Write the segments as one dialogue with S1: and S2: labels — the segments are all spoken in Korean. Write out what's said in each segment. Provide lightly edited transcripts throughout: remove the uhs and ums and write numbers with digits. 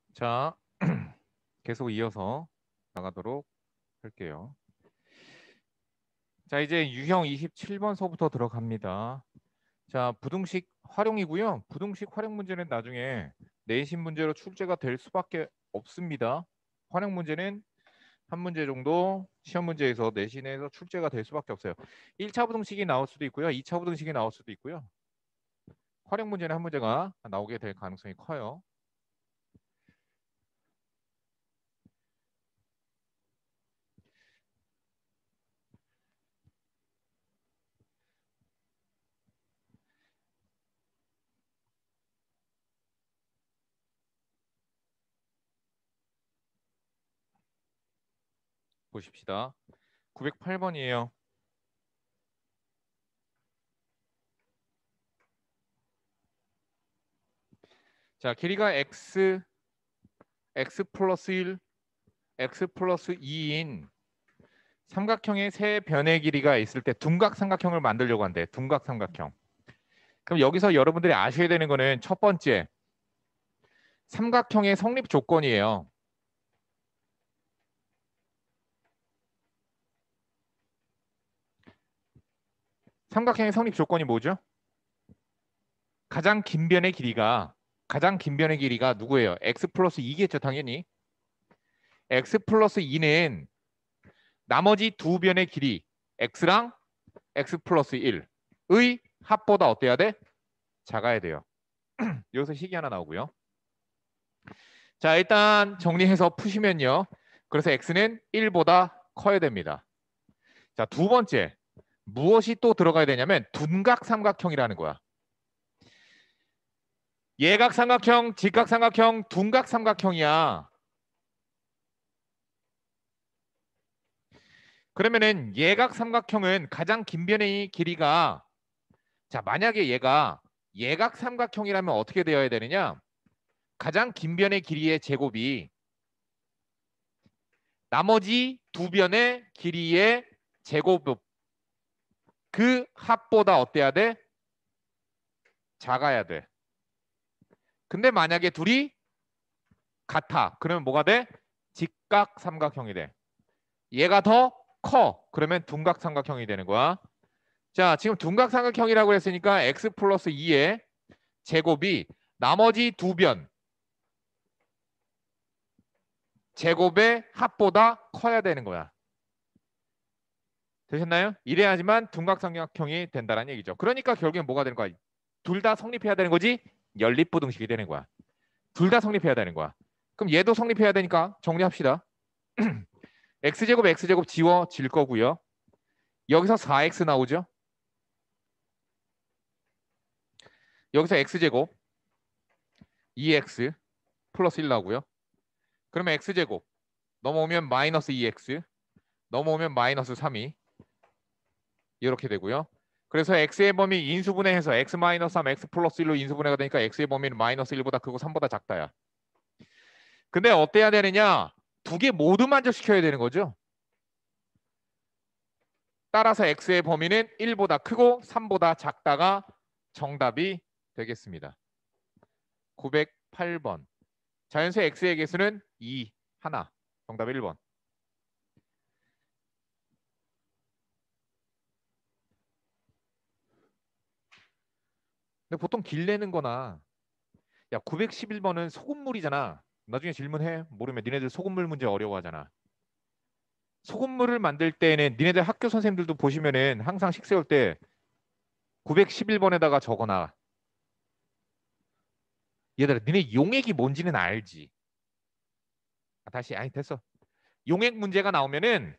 S1: 자, 계속 이어서 나가도록 할게요. 자, 이제 유형 27번서부터 들어갑니다. 자, 부등식 활용이고요. 부등식 활용 문제는 나중에 내신 문제로 출제가 될 수밖에 없습니다. 활용 문제는 한 문제 정도 시험 문제에서 내신에서 출제가 될 수밖에 없어요. 1차 부등식이 나올 수도 있고요. 2차 부등식이 나올 수도 있고요. 활용 문제는 한 문제가 나오게 될 가능성이 커요. 보십시다. 908번이에요. 자, 길이가 x 플러스 1, x 플러스 2인 삼각형의 세 변의 길이가 있을 때 둔각 삼각형을 만들려고 한대. 둔각 삼각형. 그럼 여기서 여러분들이 아셔야 되는 거는 첫 번째, 삼각형의 성립 조건이에요. 삼각형의 성립 조건이 뭐죠? 가장 긴 변의 길이가 누구예요? x 플러스 2겠죠, 당연히. x 플러스 2는 나머지 두 변의 길이 x랑 x 플러스 1의 합보다 어때야 돼? 작아야 돼요. 여기서 식이 하나 나오고요. 자, 일단 정리해서 푸시면요. 그래서 x는 1보다 커야 됩니다. 자, 두 번째. 무엇이 또 들어가야 되냐면 둔각 삼각형이라는 거야. 예각 삼각형, 직각 삼각형, 둔각 삼각형이야. 그러면은 예각 삼각형은 가장 긴 변의 길이가 자, 만약에 얘가 예각 삼각형이라면 어떻게 되어야 되느냐? 가장 긴 변의 길이의 제곱이 나머지 두 변의 길이의 제곱 그 합보다 어때야 돼? 작아야 돼. 근데 만약에 둘이 같아. 그러면 뭐가 돼? 직각 삼각형이 돼. 얘가 더 커. 그러면 둔각 삼각형이 되는 거야. 자, 지금 둔각 삼각형이라고 했으니까 x 플러스 2의 제곱이 나머지 두 변 제곱의 합보다 커야 되는 거야. 되셨나요? 이래야지만 둔각 삼각형이 된다는 얘기죠. 그러니까 결국엔 뭐가 되는 거야? 둘 다 성립해야 되는 거지? 연립부등식이 되는 거야. 둘 다 성립해야 되는 거야. 그럼 얘도 성립해야 되니까 정리합시다. x제곱 지워질 거고요. 여기서 4x 나오죠. 여기서 x제곱 2x 플러스 1 나오고요. 그러면 x제곱 넘어오면 마이너스 2x 넘어오면 마이너스 3이 이렇게 되고요. 그래서 x의 범위 인수분해해서 x 마이너스 3, x 플러스 1로 인수분해가 되니까 x의 범위는 마이너스 1보다 크고 3보다 작다야. 근데 어때야 되느냐? 두 개 모두 만족시켜야 되는 거죠. 따라서 x의 범위는 1보다 크고 3보다 작다가 정답이 되겠습니다. 908번. 자연수 x의 개수는 2, 하나. 정답 1번. 근데 보통 길 내는 거나 야 911번은 소금물이잖아. 나중에 질문해. 모르면 니네들 소금물 문제 어려워하잖아. 소금물을 만들 때는 니네들 학교 선생님들도 보시면은 항상 식 세울 때 911번에다가 적어놔. 얘들아 니네 용액이 뭔지는 알지? 다시 아니 됐어. 용액 문제가 나오면은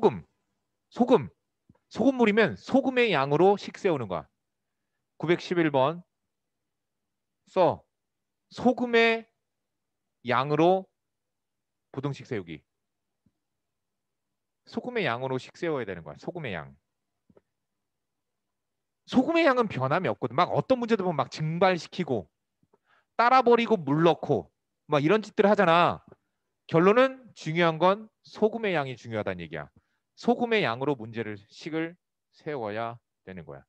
S1: 소금물이면 소금의 양으로 식 세우는 거야. 911번 써. 소금의 양으로 부등식 세우기. 소금의 양으로 식 세워야 되는 거야. 소금의 양. 소금의 양은 변함이 없거든. 막 어떤 문제도 보면 막 증발시키고 따라 버리고 물 넣고 막 이런 짓들 하잖아. 결론은 중요한 건 소금의 양이 중요하다는 얘기야. 소금의 양으로 문제를 식을 세워야 되는 거야.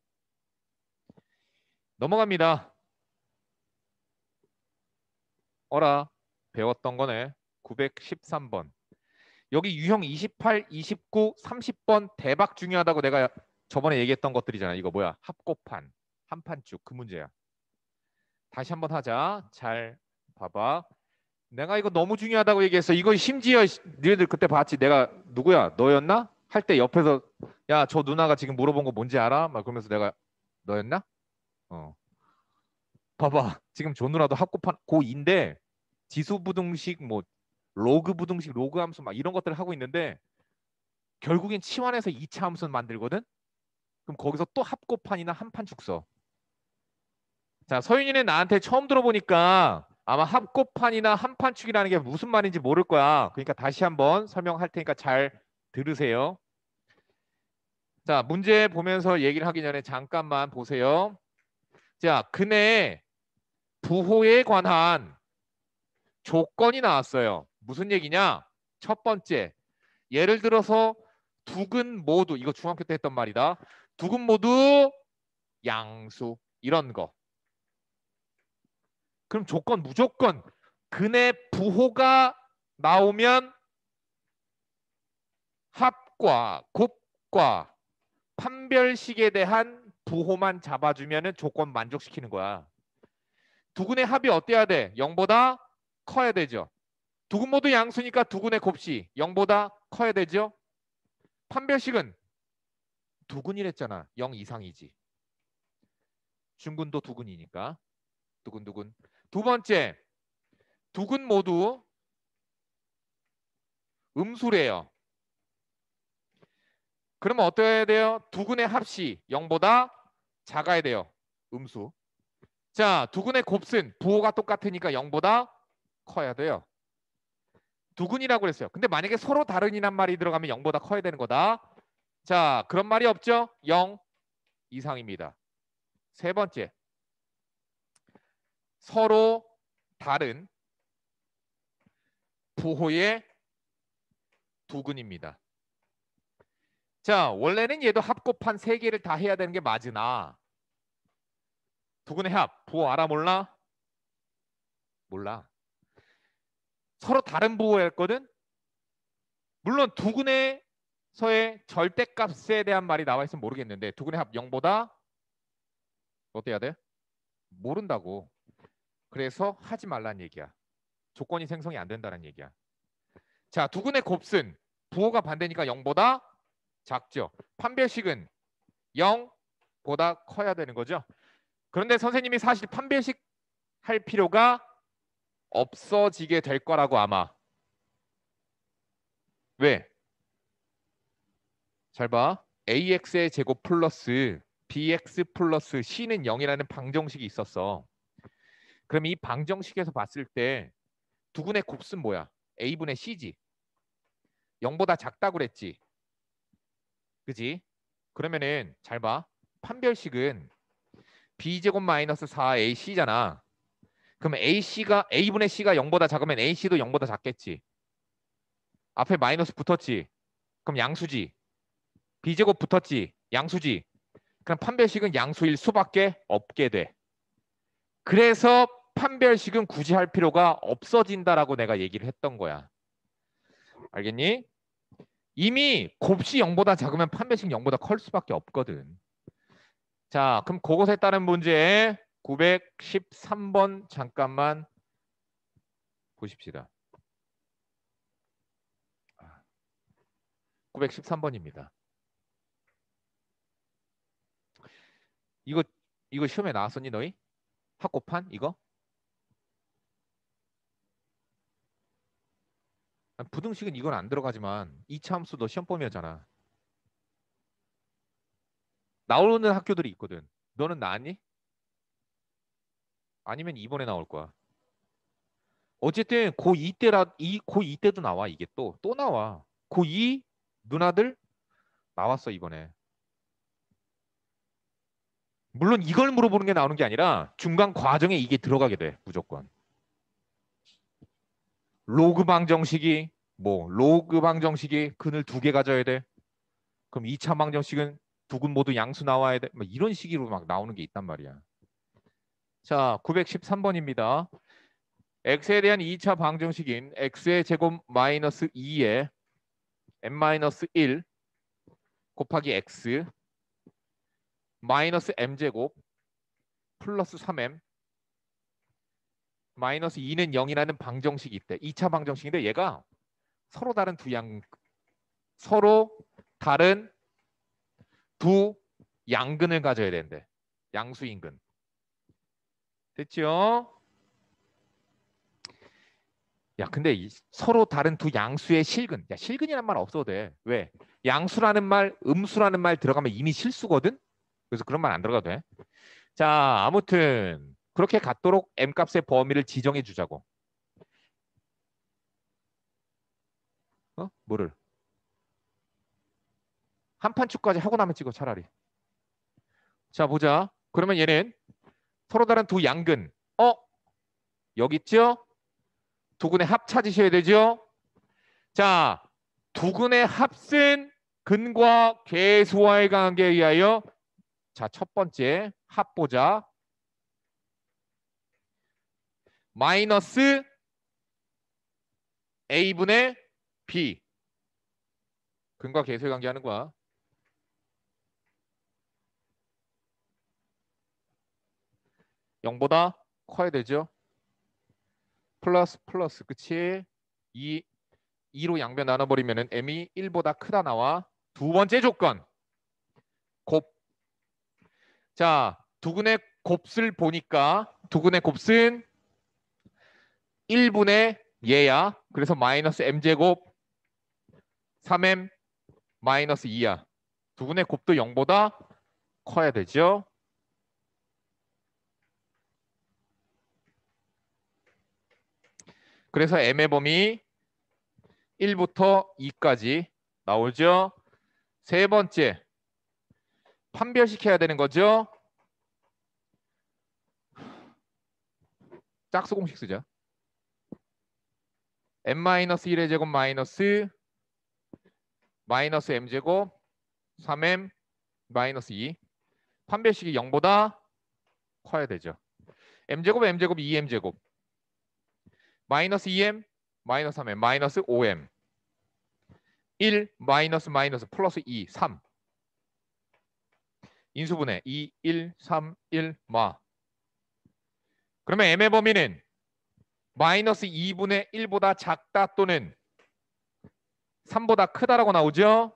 S1: 넘어갑니다. 어라. 배웠던 거네. 913번. 여기 유형 28, 29, 30번 대박 중요하다고 내가 저번에 얘기했던 것들이잖아. 이거 뭐야? 합곱한, 한판쭉 그 문제야. 다시 한번 하자. 잘 봐봐. 내가 이거 너무 중요하다고 얘기했어. 이거 심지어 너희들 그때 봤지? 내가 누구야? 너였나? 할 때 옆에서 야, 저 누나가 지금 물어본 거 뭔지 알아? 막 그러면서 내가 너였나? 어. 봐봐. 지금 조 누나도 합곱한 고2인데 지수부등식 뭐 로그 부등식 로그 함수 막 이런 것들을 하고 있는데 결국엔 치환해서 2차 함수 만들거든. 그럼 거기서 또 합곱한이나 한판축 써. 자, 서윤이는 나한테 처음 들어보니까 아마 합곱한이나 한판축이라는 게 무슨 말인지 모를 거야. 그러니까 다시 한번 설명할 테니까 잘 들으세요. 자, 문제 보면서 얘기를 하기 전에 잠깐만 보세요. 자, 근의 부호에 관한 조건이 나왔어요. 무슨 얘기냐? 첫 번째, 예를 들어서 두근 모두, 이거 중학교 때 했던 말이다. 두근 모두 양수, 이런 거. 그럼 조건 무조건 근의 부호가 나오면 합과 곱과 판별식에 대한 부호만 잡아주면 조건 만족시키는 거야. 두근의 합이 어때야 돼? 0보다 커야 되죠. 두근 모두 양수니까 두근의 곱씨 0보다 커야 되죠. 판별식은 두근이랬잖아. 0 이상이지. 중근도 두근이니까. 두근두근. 두 번째, 두근 모두 음수래요. 그러면 어떠해야 돼요? 두근의 합시 0보다 작아야 돼요. 음수. 자, 두근의 곱슨 부호가 똑같으니까 0보다 커야 돼요. 두근이라고 그랬어요. 근데 만약에 서로 다른이란 말이 들어가면 0보다 커야 되는 거다. 자, 그런 말이 없죠? 0 이상입니다. 세 번째, 서로 다른 부호의 두근입니다. 자, 원래는 얘도 합곱한 세 개를 다 해야 되는 게 맞으나 두근의 합, 부호 알아 몰라? 몰라. 서로 다른 부호였거든? 물론 두근에서의 절대값에 대한 말이 나와 있으면 모르겠는데 두근의 합 0보다 어때야 돼? 모른다고. 그래서 하지 말란 얘기야. 조건이 생성이 안 된다는 얘기야. 자, 두근의 곱슨 부호가 반대니까 0보다 작죠. 판별식은 0보다 커야 되는 거죠. 그런데 선생님이 사실 판별식 할 필요가 없어지게 될 거라고 아마. 왜? 잘 봐. AX의 제곱 플러스 BX 플러스 C는 0이라는 방정식이 있었어. 그럼 이 방정식에서 봤을 때 두근의 곱은 뭐야? A분의 C지. 0보다 작다고 그랬지. 그지? 그러면은 잘 봐. 판별식은 B제곱 마이너스 4AC잖아. 그럼 A분의 C가 0보다 작으면 AC도 0보다 작겠지. 앞에 마이너스 붙었지. 그럼 양수지. B제곱 붙었지. 양수지. 그럼 판별식은 양수일 수밖에 없게 돼. 그래서 판별식은 굳이 할 필요가 없어진다라고 내가 얘기를 했던 거야. 알겠니? 이미 곱씨 0보다 작으면 판별식 0보다 클 수밖에 없거든. 자, 그럼 그것에 따른 문제 913번 잠깐만 보십시다. 913번입니다. 이거 시험에 나왔었니 너희? 합곱한 이거? 부등식은 이건 안 들어가지만 2차 함수 너 시험 범위였잖아. 나오는 학교들이 있거든. 너는 나왔니? 아니면 이번에 나올 거야. 어쨌든 고2 고2 때도 나와 이게 또 나와. 고2 누나들 나왔어 이번에. 물론 이걸 물어보는 게 나오는 게 아니라 중간 과정에 이게 들어가게 돼 무조건. 로그 방정식이 로그 방정식이 근을 2개 가져야 돼. 그럼 2차 방정식은 두 근 모두 양수 나와야 돼. 뭐 이런 식으로 막 나오는 게 있단 말이야. 자, 913번입니다. x에 대한 2차 방정식인 x의 제곱 마이너스 2에 m-1 곱하기 x 마이너스 m제곱 플러스 3m 마이너스 2는 0이라는 방정식이 있대. 2차 방정식인데 얘가 서로 다른 두 양근을 가져야 되는데 양수인근. 됐죠? 야, 근데 서로 다른 두 양수의 실근. 야, 실근이란 말 없어도 돼. 왜? 양수라는 말, 음수라는 말 들어가면 이미 실수거든? 그래서 그런 말 안 들어가도 돼. 자, 아무튼 그렇게 갖도록 m값의 범위를 지정해 주자고. 뭐를? 한판 축까지 하고 나면 찍어 차라리. 자, 보자. 그러면 얘는 서로 다른 두 양근. 여기 있죠? 두근의 합 찾으셔야 되죠? 자, 두근의 합은 근과 계수와의 관계에 의하여 자, 첫 번째 합 보자. 마이너스 a분의 b. 근과 계수의 관계 하는 거야. (0보다) 커야 되죠. 플러스 플러스 그치? 2로 양변 나눠버리면 m이 1보다 크다 나와. 두 번째 조건 곱. 자, 두근의 곱을 보니까 두근의 곱은 1분의 얘야. 그래서 마이너스 m제곱 3m 마이너스 2야. 두근의 곱도 0보다 커야 되죠. 그래서 m의 범위 1부터 2까지 나오죠. 세 번째 판별시켜야 되는 거죠. 짝수 공식 쓰자. m-1의 제곱 마이너스 m제곱 3m 마이너스 2. 판별식이 0보다 커야 되죠. m제곱 2m제곱 마이너스 2m 마이너스 3m 마이너스 5m 1 마이너스 플러스 2 3 인수분해 2 1 3 1 마. 그러면 m의 범위는 마이너스 2분의 1보다 작다 또는 3보다 크다라고 나오죠.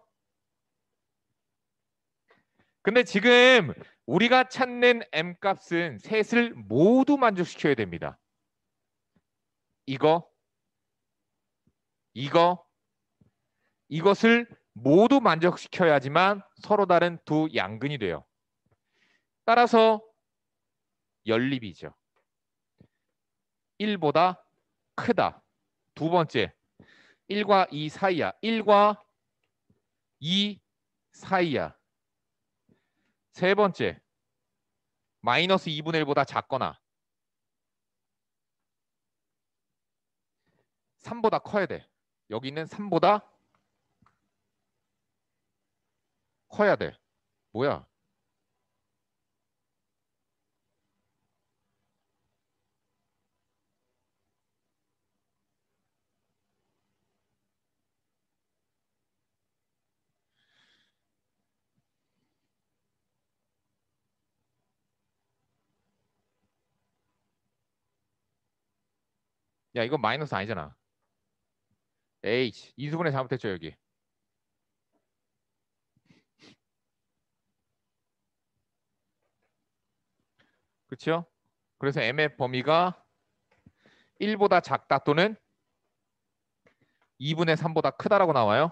S1: 근데 지금 우리가 찾는 m값은 셋을 모두 만족시켜야 됩니다. 이것을 모두 만족시켜야지만 서로 다른 두 양근이 돼요. 따라서 연립이죠. 1보다 크다. 두 번째 1과 2 사이야. 1과 2 사이야. 세 번째 마이너스 2분의 1보다 작거나 3보다 커야 돼. 여기는 3보다 커야 돼. 뭐야? 야, 이거 마이너스 아니잖아. H 인수분해 잘못했죠 여기. 그렇죠? 그래서 m의 범위가 1보다 작다 또는 2분의 3보다 크다라고 나와요.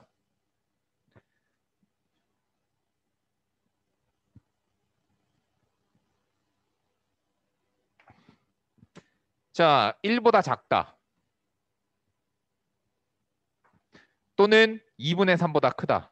S1: 자, 1보다 작다 또는 2분의 3보다 크다.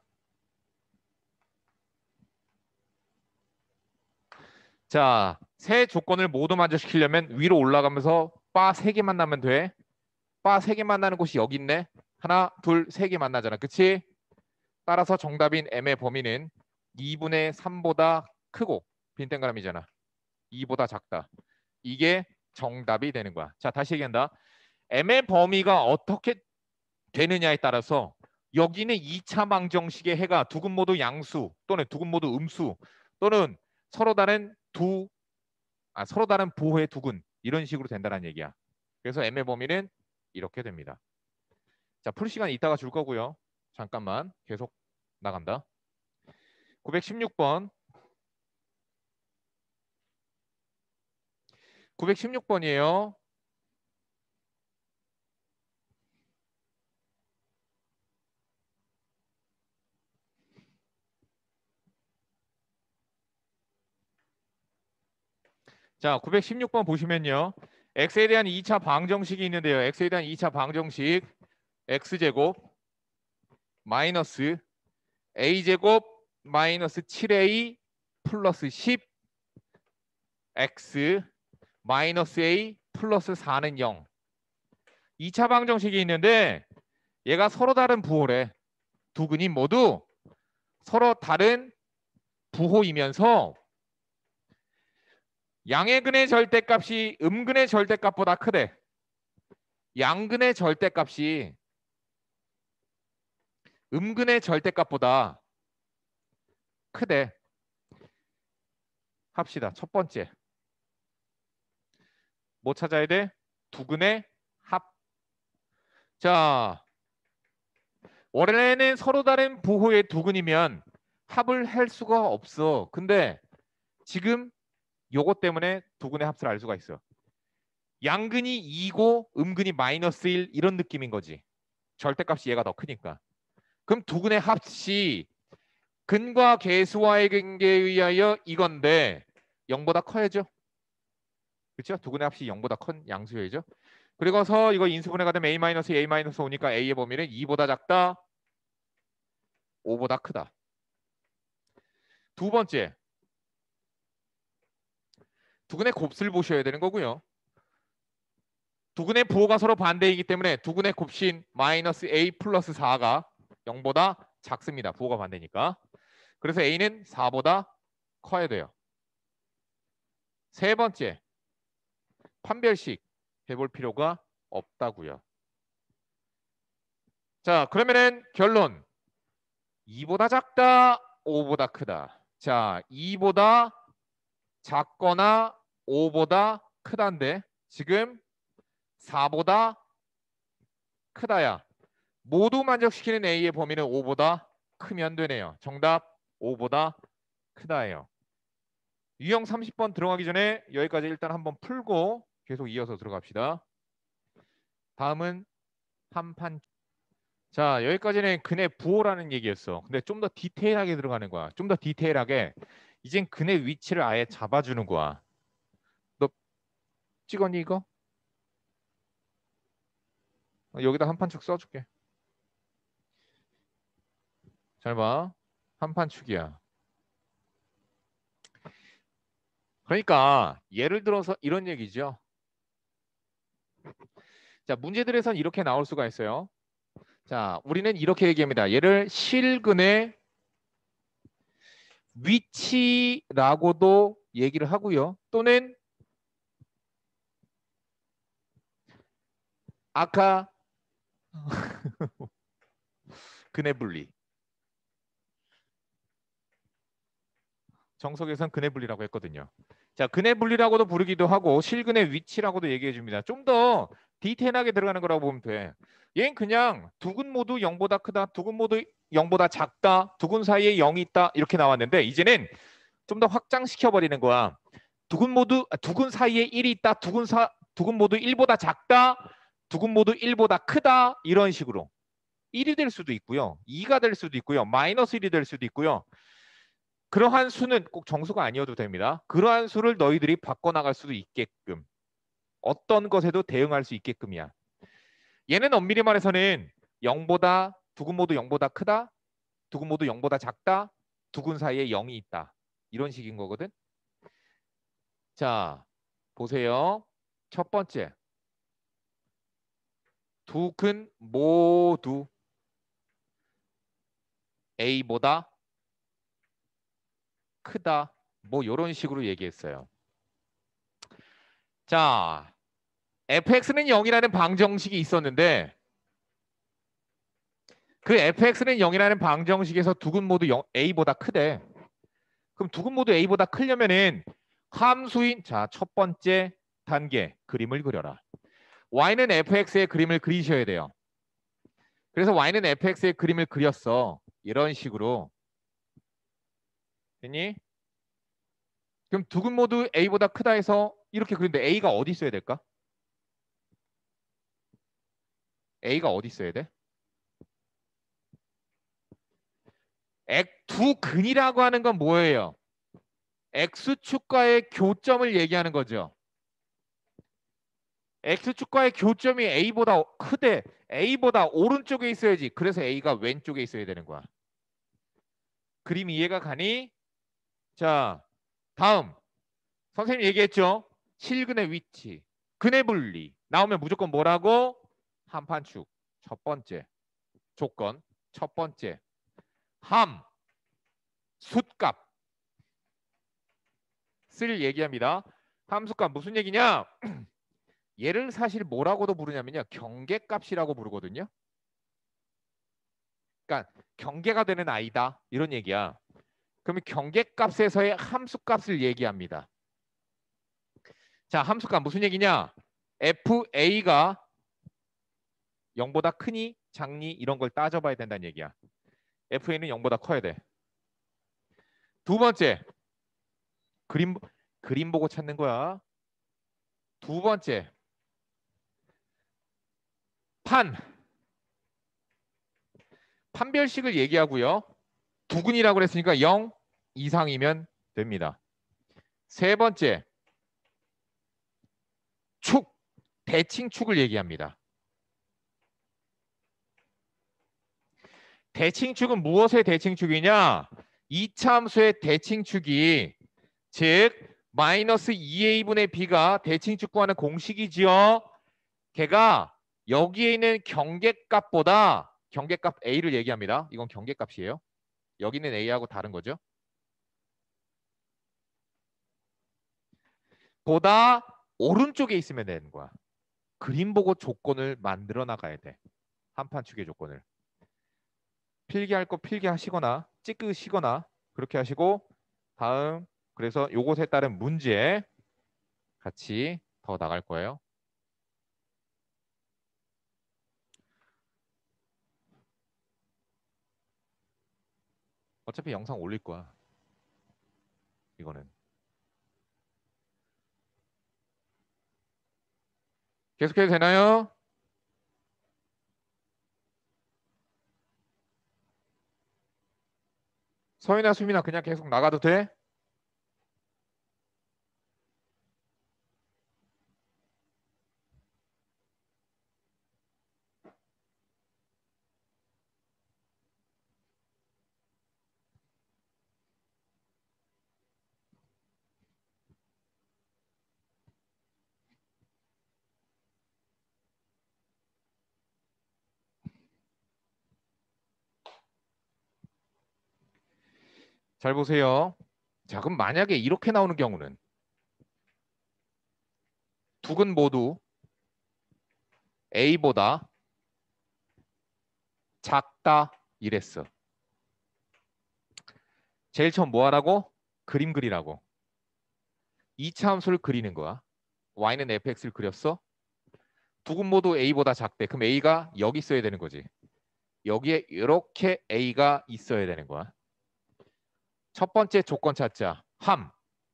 S1: 자, 세 조건을 모두 만족시키려면 위로 올라가면서 바 3개 만나면 돼. 바 3개 만나는 곳이 여기 있네. 하나, 둘, 3개 만나잖아. 그치? 따라서 정답인 m의 범위는 2분의 3보다 크고 빈땡가람이잖아. 2보다 작다. 이게 정답이 되는 거야. 자, 다시 얘기한다. m의 범위가 어떻게 되느냐에 따라서 여기는 2차 방정식의 해가 두 근 모두 양수 또는 두 근 모두 음수 또는 서로 다른 서로 다른 부호의 두 근 이런 식으로 된다는 얘기야. 그래서 m의 범위는 이렇게 됩니다. 자, 풀 시간 이따가 줄 거고요. 잠깐만 계속 나간다. 916번. 916번이에요. 자, 916번 보시면요. x에 대한 2차 방정식이 있는데요. x에 대한 2차 방정식 x제곱 마이너스 a제곱 마이너스 7a 플러스 10 x 마이너스 a 플러스 4는 0. 2차 방정식이 있는데 얘가 서로 다른 부호래. 두 근이 모두 서로 다른 부호이면서 양의 근의 절대값이 음근의 절대값보다 크대. 양근의 절대값이 음근의 절대값보다 크대. 합시다. 첫 번째. 뭐 찾아야 돼? 두 근의 합. 자, 원래는 서로 다른 부호의 두 근이면 합을 할 수가 없어. 근데 지금 요것 때문에 두 근의 합을 알 수가 있어. 양근이 2고 음근이 마이너스 1 이런 느낌인 거지. 절대값이 얘가 더 크니까. 그럼 두 근의 합이 근과 계수와의 관계에 의하여 이건데 0보다 커야죠. 그렇죠? 두 근의 합이 0보다 큰 양수여야죠. 그리고서 이거 인수분해가 되면 a-a-5니까 a의 범위는 2보다 작다, 5보다 크다. 두 번째, 두 근의 곱슬 보셔야 되는 거고요. 두 근의 부호가 서로 반대이기 때문에 두 근의 곱신 마이너스 a 플러스 4가 0보다 작습니다. 부호가 반대니까. 그래서 a는 4보다 커야 돼요. 세 번째, 판별식 해볼 필요가 없다고요. 자, 그러면은 결론 2보다 작다, 5보다 크다. 자, 2보다 작거나 5보다 크다인데 지금 4보다 크다야. 모두 만족시키는 A의 범위는 5보다 크면 되네요. 정답 5보다 크다예요. 유형 30번 들어가기 전에 여기까지 일단 한번 풀고 계속 이어서 들어갑시다. 다음은 한판. 자, 여기까지는 근의 부호라는 얘기였어. 근데 좀 더 디테일하게 들어가는 거야. 좀 더 디테일하게 이젠 근의 위치를 아예 잡아주는 거야. 너 찍었니 이거? 여기다 한판축 써줄게. 잘 봐. 한판축이야. 그러니까 예를 들어서 이런 얘기죠. 자, 문제들에선 이렇게 나올 수가 있어요. 자, 우리는 이렇게 얘기합니다. 얘를 실근의 위치라고도 얘기를 하고요. 또는 아까 근의 분리. 정석에선 근의 분리라고 했거든요. 자, 근의 분리라고도 부르기도 하고 실근의 위치라고도 얘기해 줍니다. 좀 더 디테일하게 들어가는 거라고 보면 돼. 얘는 그냥 두 근 모두 0보다 크다, 두 근 모두 0보다 작다, 두 근 사이에 0이 있다 이렇게 나왔는데 이제는 좀 더 확장시켜 버리는 거야. 두 근 사이에 1이 있다, 두 근 모두 1보다 작다, 두 근 모두 1보다 크다 이런 식으로 1이 될 수도 있고요, 2가 될 수도 있고요, 마이너스 1이 될 수도 있고요. 그러한 수는 꼭 정수가 아니어도 됩니다. 그러한 수를 너희들이 바꿔나갈 수도 있게끔 어떤 것에도 대응할 수 있게끔이야. 얘는 엄밀히 말해서는 0보다 두 근 모두 0보다 크다, 두 근 모두 0보다 작다, 두 근 사이에 0이 있다. 이런 식인 거거든. 자, 보세요. 첫 번째. 두 근 모두 A보다 크다. 뭐 이런 식으로 얘기했어요. 자, fx는 0이라는 방정식이 있었는데 그 fx는 0이라는 방정식에서 두 근 모두 0, a보다 크대. 그럼 두 근 모두 a보다 크려면은 함수인 자, 첫 번째 단계 그림을 그려라. y는 fx의 그림을 그리셔야 돼요. 그래서 y는 fx의 그림을 그렸어. 이런 식으로. 됐니? 그럼 두 근 모두 a보다 크다 해서 이렇게 그리는데 a가 어디 있어야 될까? a가 어디 있어야 돼? 두 근이라고 하는 건 뭐예요? x축과의 교점을 얘기하는 거죠. x축과의 교점이 a보다 크대. a보다 오른쪽에 있어야지. 그래서 a가 왼쪽에 있어야 되는 거야. 그림 이해가 가니? 자, 다음. 선생님 얘기했죠? 실근의 위치, 근의 분리. 나오면 무조건 뭐라고? 한판축. 첫 번째. 조건. 첫 번째. 함. 숫값. 쓸 얘기합니다. 함수값 무슨 얘기냐? 얘를 사실 뭐라고도 부르냐면요. 경계값이라고 부르거든요. 그러니까 경계가 되는 아이다. 이런 얘기야. 그러면 경계값에서의 함수값을 얘기합니다. 자, 함수값 무슨 얘기냐? FA가 0보다 크니 작니 이런 걸 따져봐야 된다는 얘기야. FA는 0보다 커야 돼. 두 번째, 그림 보고 찾는 거야. 두 번째, 판별식을 얘기하고요. 두근이라고 그랬으니까 0 이상이면 됩니다. 세 번째, 축, 대칭축을 얘기합니다. 대칭축은 무엇의 대칭축이냐? 이차함수의 대칭축이 즉 마이너스 2a분의 b가 대칭축 구하는 공식이지요. 걔가 여기에 있는 경계값보다 경계값 a를 얘기합니다. 이건 경계값이에요. 여기 있는 a하고 다른 거죠. 보다 오른쪽에 있으면 되는 거야. 그림 보고 조건을 만들어 나가야 돼. 한판축의 조건을. 필기할 거 필기하시거나 찍으시거나 그렇게 하시고 다음 그래서 요것에 따른 문제 같이 더 나갈 거예요. 어차피 영상 올릴 거야. 이거는. 계속해도 되나요? 서인아 수민아 그냥 계속 나가도 돼? 잘 보세요. 자, 그럼 만약에 이렇게 나오는 경우는 두 근 모두 A보다 작다 이랬어. 제일 처음 뭐 하라고? 그림 그리라고. 2차 함수를 그리는 거야. y는 fx를 그렸어. 두 근 모두 A보다 작대. 그럼 A가 여기 있어야 되는 거지. 여기에 이렇게 A가 있어야 되는 거야. 첫 번째 조건 찾자. 함.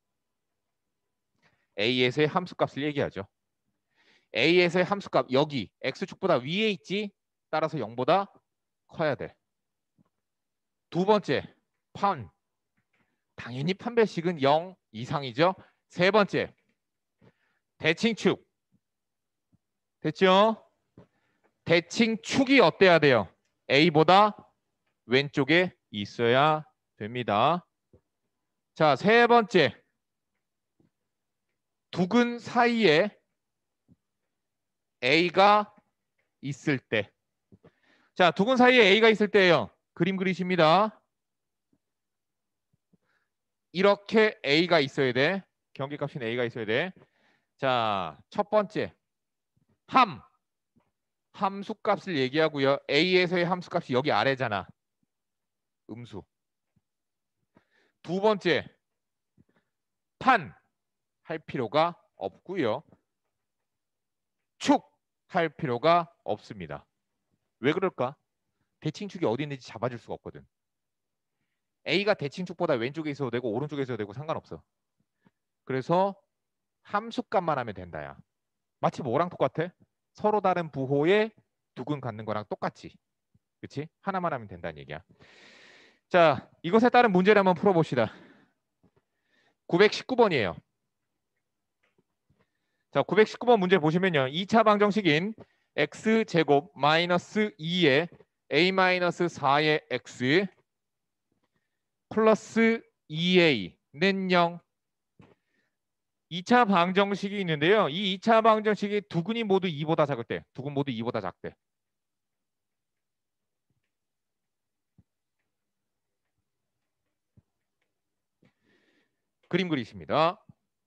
S1: A에서의 함수값을 얘기하죠. A에서의 함수값 여기 X축보다 위에 있지. 따라서 0보다 커야 돼. 두 번째 판. 당연히 판별식은 0 이상이죠. 세 번째 대칭축. 됐죠? 대칭축이 어때야 돼요? A보다 왼쪽에 있어야 됩니다. 자, 세 번째 두 근 사이에 A가 있을 때. 자, 두 근 사이에 A가 있을 때예요. 그림 그리십니다. 이렇게 A가 있어야 돼. 경계값인 A가 있어야 돼. 자, 첫 번째 함수값을 얘기하고요. A에서의 함수값이 여기 아래잖아. 음수. 두 번째, 판 할 필요가 없고요. 축 할 필요가 없습니다. 왜 그럴까? 대칭축이 어디 있는지 잡아줄 수가 없거든. A가 대칭축보다 왼쪽에 있어도 되고 오른쪽에 있어도 되고 상관없어. 그래서 함수값만 하면 된다야. 마치 뭐랑 똑같아? 서로 다른 부호에 두근 갖는 거랑 똑같지. 그치? 하나만 하면 된다는 얘기야. 자, 이것에 따른 문제를 한번 풀어봅시다. 919번이에요. 자, 919번 문제 보시면요. 2차 방정식인 x제곱 마이너스 2의 a 마이너스 4의 x 플러스 2a는 0. 2차 방정식이 있는데요. 이 2차 방정식이 두근이 모두 2보다 작을 때, 두근 모두 2보다 작대. 그림 그리십니다.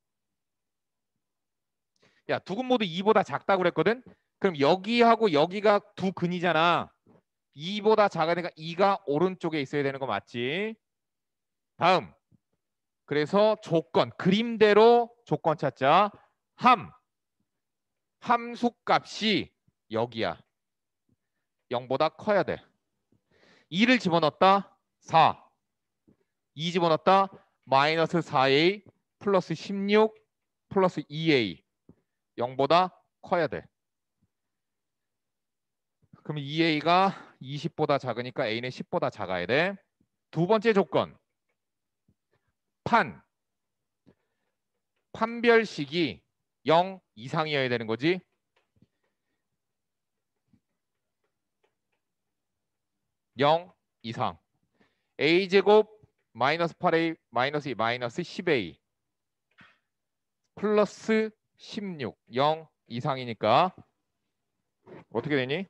S1: 야, 두근 모두 2보다 작다고 그랬거든? 그럼 여기하고 여기가 두 근이잖아. 2보다 작으니까 2가 오른쪽에 있어야 되는 거 맞지? 다음. 그래서 조건, 그림대로 조건 찾자. 함수값이 여기야. 0보다 커야 돼. 2를 집어넣었다. 4. 2 집어넣었다. 마이너스 4a 플러스 16 플러스 2a. 0보다 커야 돼. 그럼 2a가 20보다 작으니까 a는 10보다 작아야 돼. 두 번째 조건. 판별식이 0 이상이어야 되는 거지. 0 이상. a제곱 마이너스 8a 마이너스 2 마이너스 10a 플러스 16 0 이상이니까 어떻게 되니?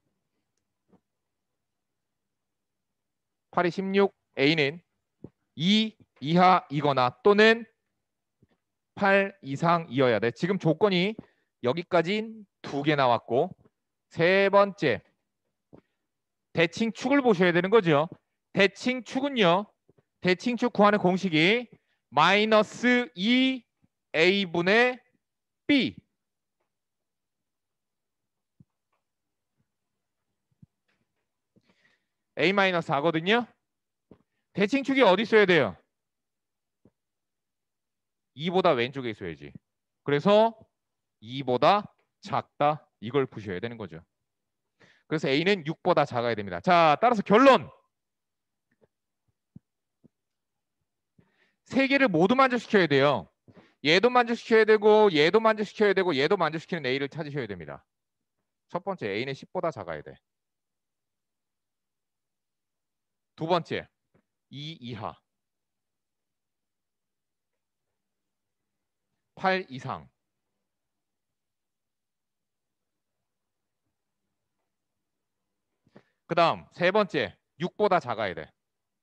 S1: 8이 16 a는 2 이하이거나 또는 8 이상이어야 돼. 지금 조건이 여기까지 두 개 나왔고 세 번째 대칭축을 보셔야 되는 거죠. 대칭축은요. 대칭축 구하는 공식이 마이너스 2a분의 b a-4거든요. 대칭축이 어디 있어야 돼요? 2보다 왼쪽에 있어야지. 그래서 2보다 작다. 이걸 보셔야 되는 거죠. 그래서 A는 6보다 작아야 됩니다. 자, 따라서 결론. 세 개를 모두 만족시켜야 돼요. 얘도 만족시켜야 되고 얘도 만족시켜야 되고 얘도 만족시키는 A를 찾으셔야 됩니다. 첫 번째, A는 10보다 작아야 돼. 두 번째, 2 이하. 8 이상. 그 다음 세 번째, 6보다 작아야 돼.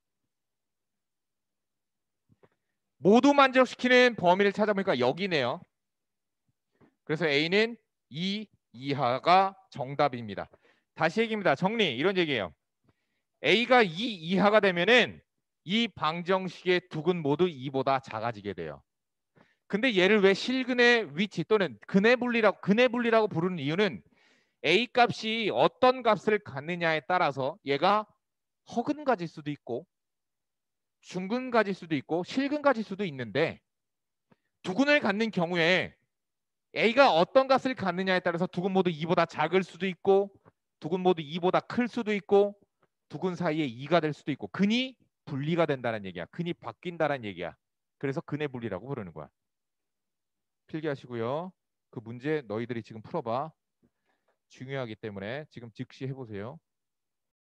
S1: 모두 만족시키는 범위를 찾아보니까 여기네요. 그래서 A는 2 이하가 정답입니다. 다시 얘기입니다. 정리, 이런 얘기예요. A가 2 이하가 되면은 이 방정식의 두 근 모두 2보다 작아지게 돼요. 근데 얘를 왜 실근의 위치 또는 근의 분리라고 부르는 이유는 A 값이 어떤 값을 갖느냐에 따라서 얘가 허근 가질 수도 있고 중근 가질 수도 있고 실근 가질 수도 있는데 두 근을 갖는 경우에 A가 어떤 값을 갖느냐에 따라서 두 근 모두 2보다 작을 수도 있고 두 근 모두 2보다 클 수도 있고 두 근 사이에 2가 될 수도 있고 근이 분리가 된다는 얘기야. 근이 바뀐다는 얘기야. 그래서 근의 분리라고 부르는 거야. 필기하시고요. 그 문제 너희들이 지금 풀어봐. 중요하기 때문에 지금 즉시 해보세요.